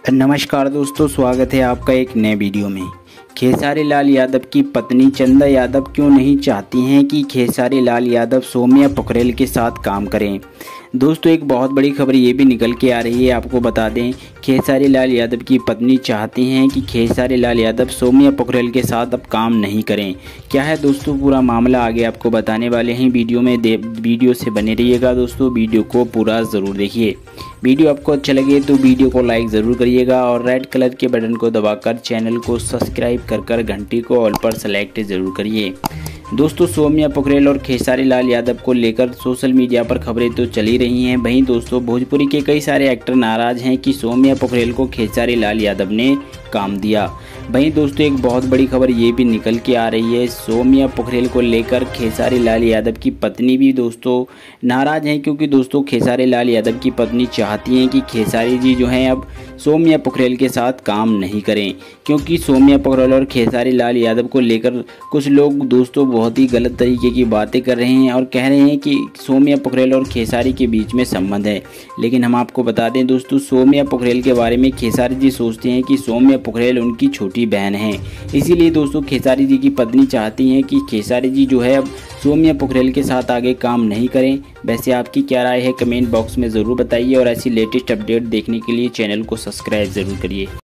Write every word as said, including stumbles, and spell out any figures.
नमस्कार दोस्तों, स्वागत है आपका एक नए वीडियो में। खेसारी लाल यादव की पत्नी चंदा यादव क्यों नहीं चाहती हैं कि खेसारी लाल यादव सौम्या पोखरेल के साथ काम करें। दोस्तों, एक बहुत बड़ी खबर ये भी निकल के आ रही है, आपको बता दें। खेसारी लाल यादव की पत्नी चाहती हैं कि खेसारी लाल यादव सौम्या पोखरेल के साथ अब काम नहीं करें। क्या है दोस्तों पूरा मामला, आगे आपको बताने वाले हैं वीडियो में। वीडियो से बने रहिएगा दोस्तों, वीडियो को पूरा ज़रूर देखिए। वीडियो आपको अच्छा लगे तो वीडियो को लाइक ज़रूर करिएगा और रेड कलर के बटन को दबाकर चैनल को सब्सक्राइब कर कर घंटी को ऑल पर सेलेक्ट ज़रूर करिए। दोस्तों, सौम्या पोखरेल और खेसारी लाल यादव को लेकर सोशल मीडिया पर खबरें तो चली रही हैं। वहीं दोस्तों, भोजपुरी के कई सारे एक्टर नाराज़ हैं कि सौम्या पोखरेल को खेसारी लाल यादव ने काम दिया। वहीं दोस्तों, एक बहुत बड़ी खबर ये भी निकल के आ रही है, सौम्या पोखरेल को लेकर खेसारी लाल यादव की पत्नी भी दोस्तों नाराज़ हैं, क्योंकि दोस्तों खेसारी लाल यादव की पत्नी चाहती हैं कि खेसारी जी जो हैं अब सौम्या पोखरेल के साथ काम नहीं करें, क्योंकि सौम्या पोखरेल और खेसारी लाल यादव को लेकर कुछ लोग दोस्तों बहुत ही गलत तरीके की बातें कर रहे हैं और कह रहे हैं कि सौम्या पोखरेल और खेसारी के बीच में संबंध है। लेकिन हम आपको बता दें दोस्तों, सौम्या पोखरेल के बारे में खेसारी जी सोचते हैं कि सौम्या पोखरेल उनकी छोटी बहन है। इसीलिए दोस्तों खेसारी जी की पत्नी चाहती हैं कि खेसारी जी जो है अब सौम्या पोखरेल के साथ आगे काम नहीं करें। वैसे आपकी क्या राय है, कमेंट बॉक्स में ज़रूर बताइए और ऐसी लेटेस्ट अपडेट देखने के लिए चैनल को सब्सक्राइब ज़रूर करिए।